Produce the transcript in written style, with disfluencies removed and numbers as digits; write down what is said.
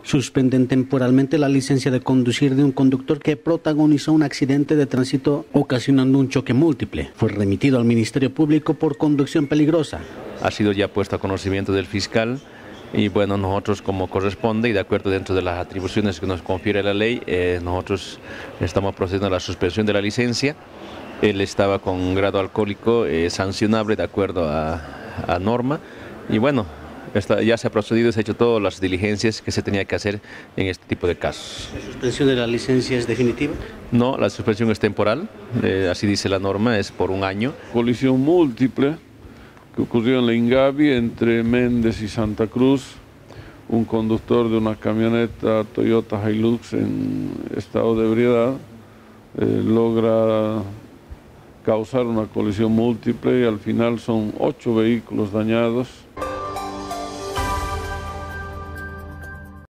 Suspenden temporalmente la licencia de conducir de un conductor que protagonizó un accidente de tránsito ocasionando un choque múltiple. Fue remitido al Ministerio Público por conducción peligrosa. Ha sido ya puesto a conocimiento del fiscal y bueno, nosotros como corresponde y de acuerdo dentro de las atribuciones que nos confiere la ley, nosotros estamos procediendo a la suspensión de la licencia. Él estaba con grado alcohólico sancionable de acuerdo a norma y bueno, ya se ha procedido, se ha hecho todas las diligencias que se tenía que hacer en este tipo de casos. ¿La suspensión de la licencia es definitiva? No, la suspensión es temporal, así dice la norma, es por un año. Colisión múltiple que ocurrió en la Ingavi entre Méndez y Santa Cruz. Un conductor de una camioneta Toyota Hilux en estado de ebriedad logra causar una colisión múltiple y al final son 8 vehículos dañados.